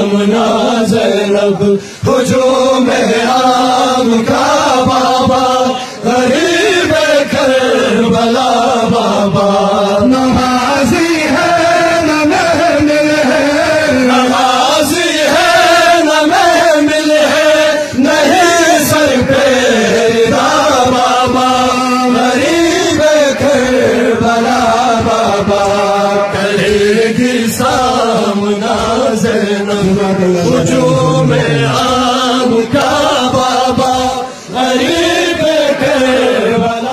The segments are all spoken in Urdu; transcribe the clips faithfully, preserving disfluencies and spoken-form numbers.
سامنا زینب ہجوم عام کا بابا غریب کربلا بابا نمازی ہے نہ محمل ہے نمازی ہے نہ محمل ہے نہیں سر پہ ردا بابا غریب کربلا بابا کرے گی سامنا زینب ہجوم عام کا بابا غریب کربلا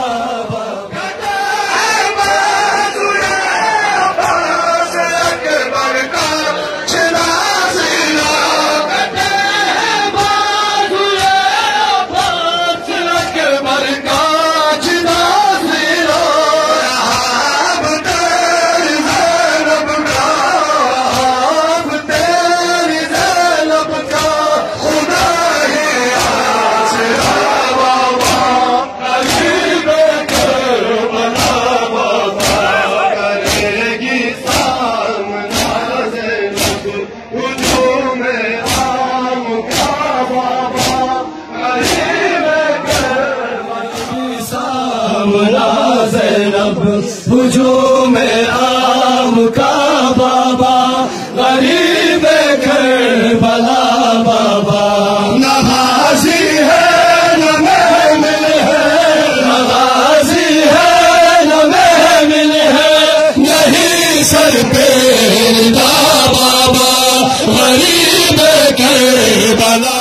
زینب ہجوم عام کا بابا غریب کربلا بابا نوازی ہے نہ محمل ہے نوازی ہے نہ محمل ہے نہیں سر پہ ردا بابا غریب کربلا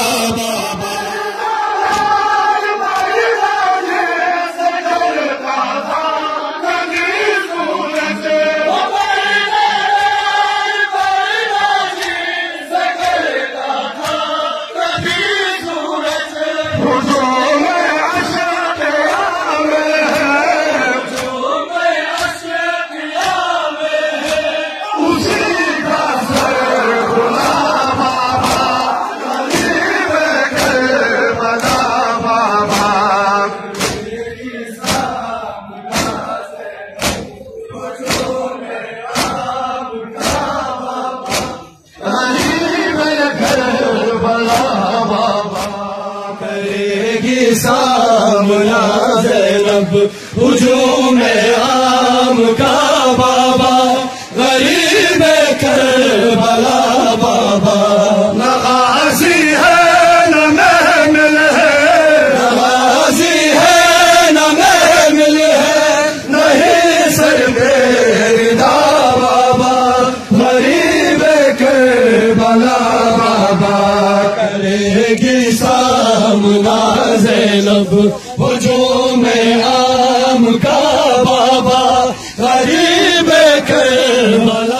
سامنا زینب ہجوم عام کا بابا غریب کربلا بابا نوازی ہے نہ محمل ہے نوازی ہے نہ محمل ہے نہیں سر پہ ردا بابا غریب کربلا بابا کرے گی سامنا زینب ہجوم عام کا بابا غریب کربلا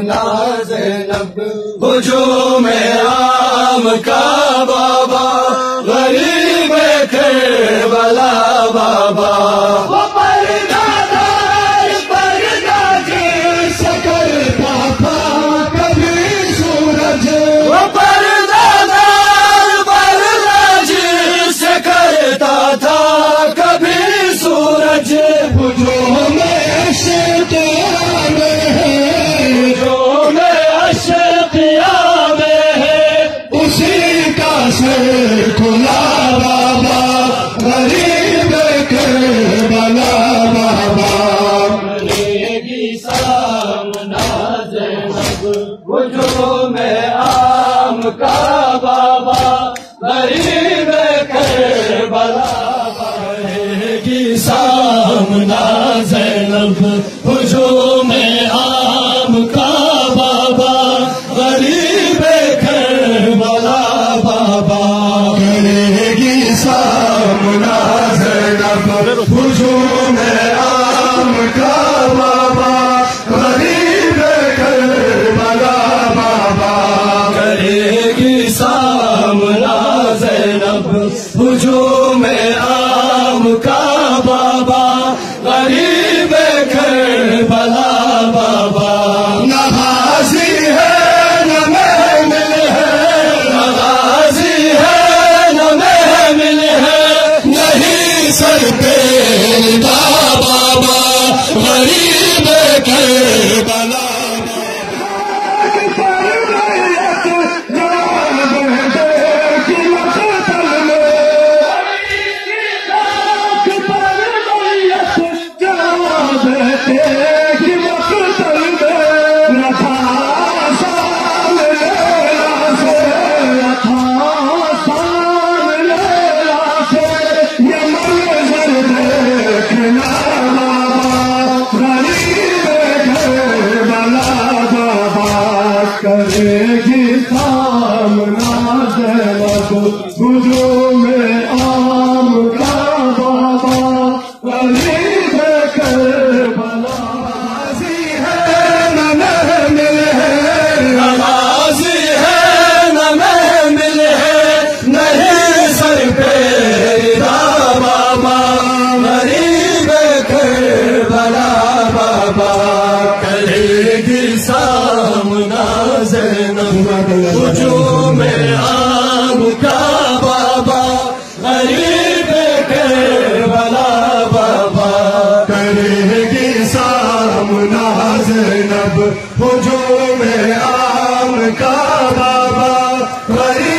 زینب ہجوم عام کا بابا غریب کربلا بابا کھلا بابا غریب کربلا بابا کرے گی سامنا زینب ہجوم عام کا بابا غریب کربلا کرے گی سامنا زینب ہجوم عام کا بابا غریب کربلا بابا کرے گی سامنا زینب ہجوم عام کا بابا غریب کربلا بابا کرے گی سامنا زینب ہجوم عام کا بابا غریب کربلا بابا نہ غازی ہے نہ محمل ہے سر پہ بابا غریب کربلا کرے گی سامنا زینب ہجوم عام کا بابا غریب کربلا غازی ہے نہ محمل ہے غازی ہے نہ محمل ہے نہیں سر پہ بابا غریب کربلا بابا کرے گی سامنا زینب ہجوم عام کا بابا غریب کربلا بابا کرے گی سامنا زینب ہجوم عام کا بابا غریب